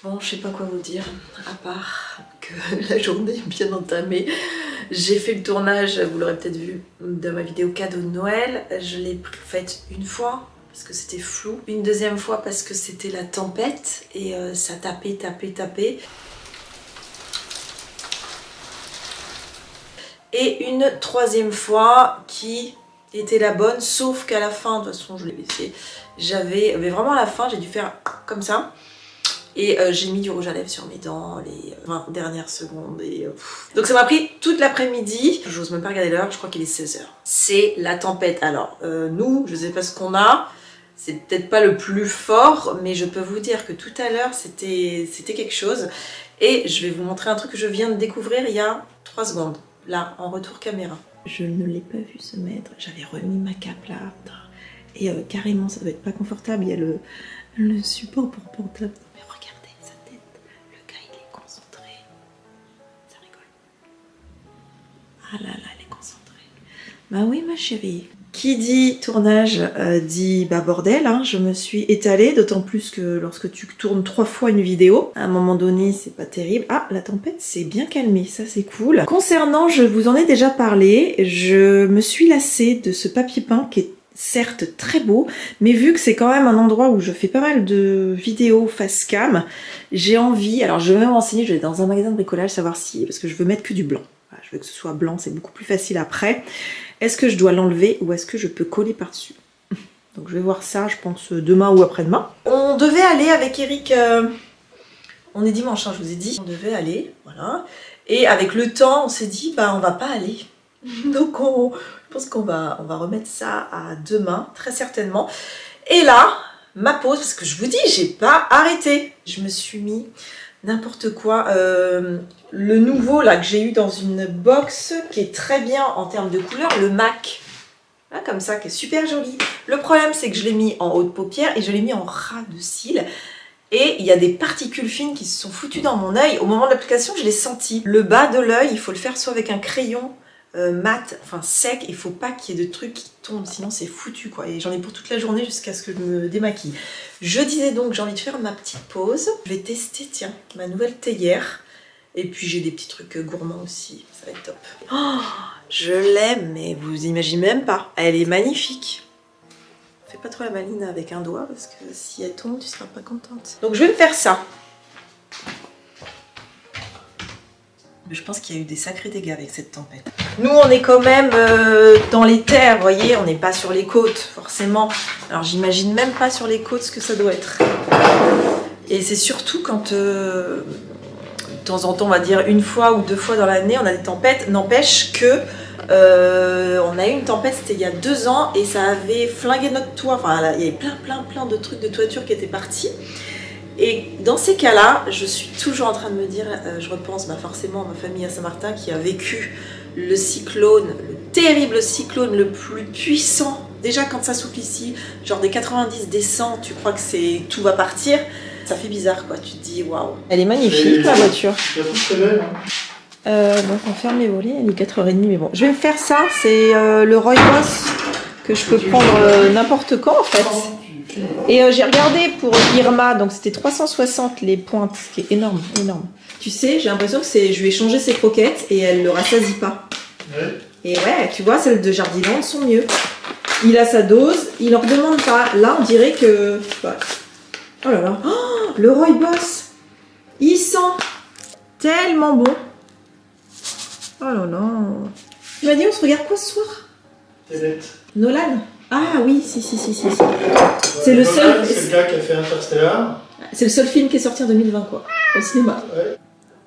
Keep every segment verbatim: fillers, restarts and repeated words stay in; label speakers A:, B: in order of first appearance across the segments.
A: Bon, je sais pas quoi vous dire, à part que la journée est bien entamée. J'ai fait le tournage, vous l'aurez peut-être vu, de ma vidéo cadeau de Noël. Je l'ai faite une fois parce que c'était flou. Une deuxième fois parce que c'était la tempête et euh, ça tapait, tapait, tapait. Et une troisième fois qui était la bonne, sauf qu'à la fin, de toute façon je l'ai laissé, j'avais, mais vraiment à la fin, j'ai dû faire comme ça. Et euh, j'ai mis du rouge à lèvres sur mes dents les vingt dernières secondes. Et, euh, donc ça m'a pris toute l'après-midi. J'ose même pas regarder l'heure, je crois qu'il est seize heures. C'est la tempête. Alors euh, nous, je sais pas ce qu'on a. C'est peut-être pas le plus fort, mais je peux vous dire que tout à l'heure, c'était c'était quelque chose. Et je vais vous montrer un truc que je viens de découvrir il y a trois secondes. Là, en retour caméra. Je ne l'ai pas vu se mettre. J'avais remis ma cape là. Et euh, carrément, ça doit être pas confortable. Il y a le, le support pour portable. Ah là là, elle est concentrée. Bah oui ma chérie. Qui dit tournage euh, dit bah bordel, hein. Je me suis étalée, d'autant plus que lorsque tu tournes trois fois une vidéo, à un moment donné c'est pas terrible. Ah, la tempête s'est bien calmée, ça c'est cool. Concernant, je vous en ai déjà parlé, je me suis lassée de ce papier peint qui est certes très beau, mais vu que c'est quand même un endroit où je fais pas mal de vidéos face cam, j'ai envie, alors je vais même renseigner, je vais dans un magasin de bricolage savoir si, parce que je veux mettre que du blanc. Je veux que ce soit blanc, c'est beaucoup plus facile après. Est-ce que je dois l'enlever ou est-ce que je peux coller par-dessus? Donc je vais voir ça, je pense demain ou après-demain. On devait aller avec Eric, euh, on est dimanche, hein, je vous ai dit. On devait aller, voilà. Et avec le temps, on s'est dit, bah on va pas aller. Donc on, je pense qu'on va, on va remettre ça à demain, très certainement. Et là, ma pause, parce que je vous dis, j'ai pas arrêté. Je me suis mis n'importe quoi. Euh, le nouveau là que j'ai eu dans une box qui est très bien en termes de couleur, le MAC. Là, comme ça, qui est super joli. Le problème, c'est que je l'ai mis en haut de paupière et je l'ai mis en ras de cils. Et il y a des particules fines qui se sont foutues dans mon œil. Au moment de l'application, je l'ai senti. Le bas de l'œil, il faut le faire soit avec un crayon euh, mat, enfin sec. Il faut pas qu'il y ait de trucs qui tombent, sinon c'est foutu quoi. Et j'en ai pour toute la journée jusqu'à ce que je me démaquille. Je disais donc, j'ai envie de faire ma petite pause. Je vais tester, tiens, ma nouvelle théière. Et puis j'ai des petits trucs gourmands aussi, ça va être top. Oh, je l'aime, mais vous imaginez même pas. Elle est magnifique. Fais pas trop la maline avec un doigt, parce que si elle tombe, tu seras pas contente. Donc je vais me faire ça. Mais je pense qu'il y a eu des sacrés dégâts avec cette tempête. Nous, on est quand même euh, dans les terres, vous voyez, on n'est pas sur les côtes, forcément. Alors j'imagine même pas sur les côtes ce que ça doit être. Et c'est surtout quand... Euh, de temps en temps, on va dire une fois ou deux fois dans l'année, on a des tempêtes. N'empêche que euh, on a eu une tempête, c'était il y a deux ans, et ça avait flingué notre toit. Enfin, là, il y avait plein, plein, plein de trucs de toiture qui étaient partis. Et dans ces cas-là, je suis toujours en train de me dire, euh, je repense bah, forcément à ma famille à Saint-Martin qui a vécu le cyclone, le terrible cyclone le plus puissant. Déjà, quand ça souffle ici, genre des quatre-vingt-dix descend, tu crois que c'est tout va partir. Ça fait bizarre quoi, tu te dis waouh. Elle est magnifique la voiture. Euh, donc on ferme les volets, il est quatre heures trente mais bon. Je vais me faire ça, c'est euh, le Rooibos que je peux prendre euh, n'importe quand en fait. Et euh, j'ai regardé pour Irma, donc c'était trois cent soixante les pointes, ce qui est énorme, énorme. Tu sais, j'ai l'impression que c'est, je lui ai changé ses croquettes et elle le rassasie pas. Ouais. Et ouais, tu vois, celles de Jardiland sont mieux. Il a sa dose, il en redemande pas. Là on dirait que... Ouais. Oh là là, oh, le Rooibos, il sent tellement bon. Oh là là. Tu m'as dit on se regarde quoi ce soir?
B: Tenet.
A: Nolan. Ah oui, si, si, si, si. si.
B: Ouais,
A: c'est le seul...
B: C'est le gars qui a fait Interstellar.
A: C'est le seul film qui est sorti en deux mille vingt quoi, au cinéma. Ouais.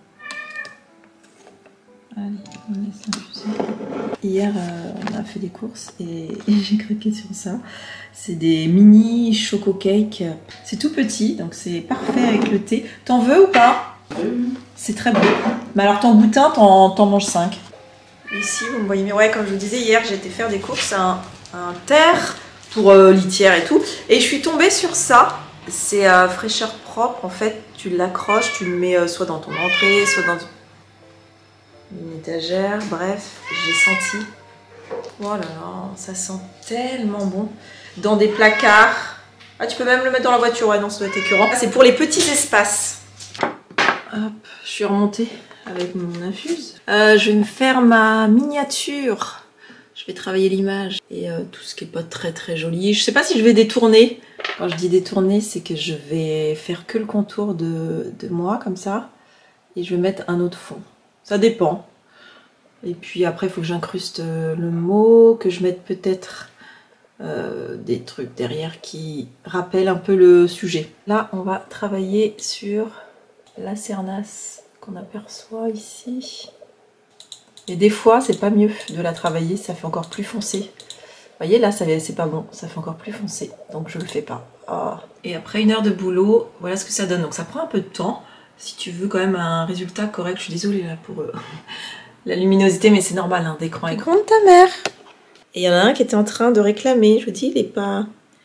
A: Allez, on laisse l'infuser. Hier, euh, on a fait des courses et, et j'ai craqué sur ça. C'est des mini choco cake. C'est tout petit, donc c'est parfait avec le thé. T'en veux ou pas? Oui. C'est très bon. Mais alors, t'en goûtes un, t'en manges cinq. Ici, vous me voyez, mais ouais, comme je vous disais, hier, j'ai été faire des courses à un, à un terre pour euh, litière et tout. Et je suis tombée sur ça. C'est euh, fraîcheur propre. En fait, tu l'accroches, tu le mets euh, soit dans ton entrée, soit dans une étagère. Bref, j'ai senti. Oh là là, ça sent tellement bon. Dans des placards. Ah, tu peux même le mettre dans la voiture. Ouais, non, ça doit être écœurant. C'est pour les petits espaces. Hop, je suis remontée avec mon infuse. Euh, je vais me faire ma miniature. Je vais travailler l'image et euh, tout ce qui est pas très très joli. Je sais pas si je vais détourner. Quand je dis détourner, c'est que je vais faire que le contour de, de moi comme ça. Et je vais mettre un autre fond. Ça dépend. Et puis après, il faut que j'incruste le mot, que je mette peut-être euh, des trucs derrière qui rappellent un peu le sujet. Là, on va travailler sur la cernasse qu'on aperçoit ici. Et des fois, c'est pas mieux de la travailler, ça fait encore plus foncé. Vous voyez, là, c'est pas bon, ça fait encore plus foncé. Donc, je le fais pas. Oh. Et après une heure de boulot, voilà ce que ça donne. Donc, ça prend un peu de temps. Si tu veux quand même un résultat correct, je suis désolée là pour euh, la luminosité, mais c'est normal hein, d'écran à écran de ta mère. Et il y en a un qui était en train de réclamer. Je vous dis, il est pas...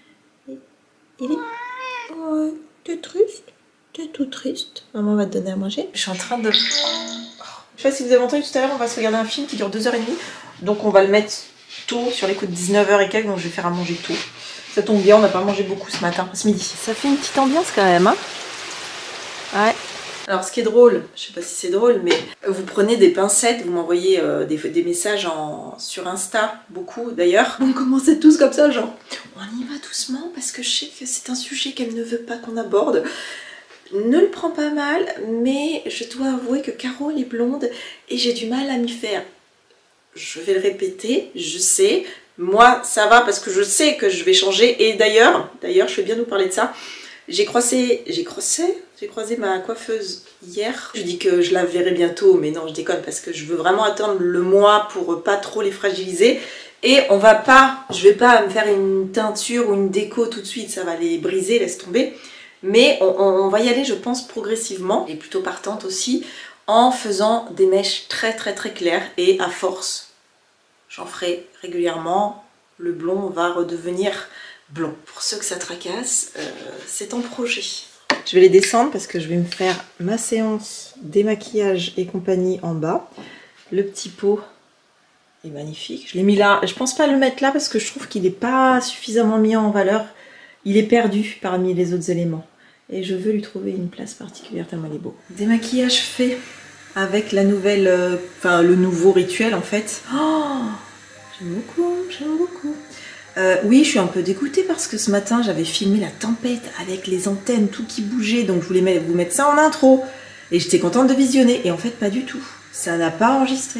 A: Il est... Oh, t'es triste. T'es tout triste. Maman va te donner à manger. Je suis en train de... Je sais pas si vous avez entendu tout à l'heure, on va se regarder un film qui dure deux heures trente. Donc on va le mettre tôt, sur les coups de dix-neuf heures et quelques, donc je vais faire à manger tôt. Ça tombe bien, on n'a pas mangé beaucoup ce matin, ce midi. Ça fait une petite ambiance quand même, hein. Ouais. Alors ce qui est drôle, je sais pas si c'est drôle, mais vous prenez des pincettes, vous m'envoyez euh, des, des messages en, sur Insta, beaucoup d'ailleurs. On commençait tous comme ça, genre on y va doucement parce que je sais que c'est un sujet qu'elle ne veut pas qu'on aborde. Ne le prends pas mal, mais je dois avouer que Caro elle est blonde et j'ai du mal à m'y faire. Je vais le répéter, je sais, moi ça va parce que je sais que je vais changer. Et d'ailleurs, d'ailleurs je vais bien nous parler de ça. J'ai croisé, j'ai croisé, j'ai croisé ma coiffeuse hier. Je dis que je la verrai bientôt, mais non je déconne parce que je veux vraiment attendre le mois pour pas trop les fragiliser. Et on va pas, je vais pas me faire une teinture ou une déco tout de suite, ça va les briser, laisse tomber. Mais on, on va y aller, je pense, progressivement, et plutôt partante aussi, en faisant des mèches très très très claires. Et à force, j'en ferai régulièrement, le blond va redevenir blond. Pour ceux que ça tracasse, euh, c'est en projet. Je vais les descendre parce que je vais me faire ma séance démaquillage et compagnie en bas. Le petit pot est magnifique. Je l'ai mis là. Je pense pas le mettre là parce que je trouve qu'il n'est pas suffisamment mis en valeur. Il est perdu parmi les autres éléments. Et je veux lui trouver une place particulière tellement il est beau. Démaquillage fait avec la nouvelle, euh, enfin le nouveau rituel en fait. Oh, j'aime beaucoup, j'aime beaucoup. Euh, oui, je suis un peu dégoûtée parce que ce matin j'avais filmé la tempête avec les antennes, tout qui bougeait, donc je voulais mettre, vous mettre ça en intro. Et j'étais contente de visionner, et en fait pas du tout. Ça n'a pas enregistré.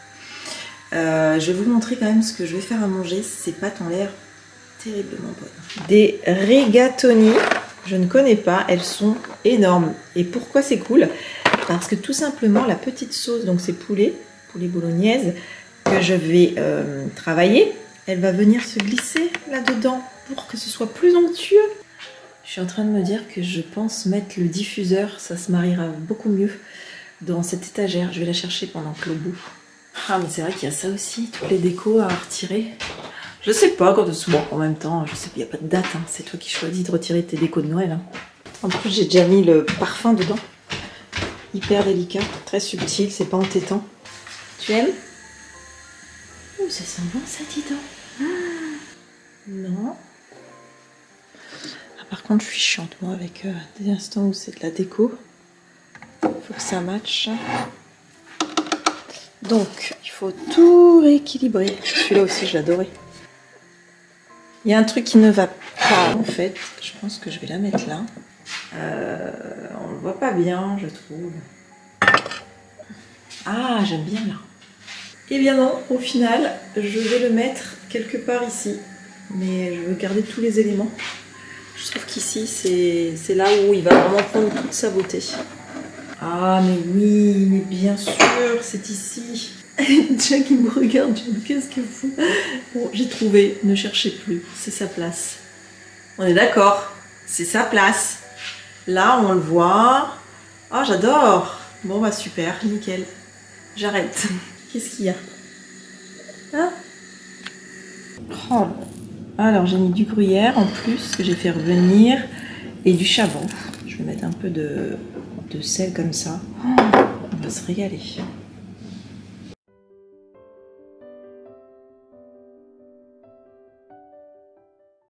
A: Euh, je vais vous montrer quand même ce que je vais faire à manger. Ces pâtes ont l'air terriblement bonnes. Des rigatoni. Je ne connais pas, elles sont énormes. Et pourquoi c'est cool? Parce que tout simplement, la petite sauce, donc c'est poulet, poulet bolognaise, que je vais euh, travailler, elle va venir se glisser là-dedans pour que ce soit plus onctueux. Je suis en train de me dire que je pense mettre le diffuseur, ça se mariera beaucoup mieux dans cette étagère. Je vais la chercher pendant que l'eau bout. Ah, mais c'est vrai qu'il y a ça aussi, toutes les décos à retirer. Je sais pas quand ce bon, en même temps, je sais qu'il n'y a pas de date, hein. C'est toi qui choisis de retirer tes décos de Noël. Hein. En plus, j'ai déjà mis le parfum dedans. Hyper délicat, très subtil, c'est pas entêtant. Tu aimes? Oh, ça sent bon ça, dis donc. Ah, non. Ah, par contre, je suis chiante, moi, avec euh, des instants où c'est de la déco. Il faut que ça matche. Donc, il faut tout rééquilibrer. Celui-là aussi, je l'adorais. Il y a un truc qui ne va pas en fait, je pense que je vais la mettre là. Euh, on le voit pas bien, je trouve. Ah, j'aime bien là. Eh bien non, au final, je vais le mettre quelque part ici. Mais je veux garder tous les éléments. Je trouve qu'ici, c'est là où il va vraiment prendre toute sa beauté. Ah, mais oui, mais bien sûr, c'est ici. Jack, il me regarde, qu'est-ce qu'il fout? Bon, j'ai trouvé, ne cherchez plus, c'est sa place. On est d'accord, c'est sa place. Là, on le voit. Ah, oh, j'adore. Bon, bah super, nickel. J'arrête. Qu'est-ce qu'il y a? Hein? Oh. Alors, j'ai mis du gruyère en plus, que j'ai fait revenir, et du charbon. Je vais mettre un peu de, de sel comme ça. Oh, on va se régaler.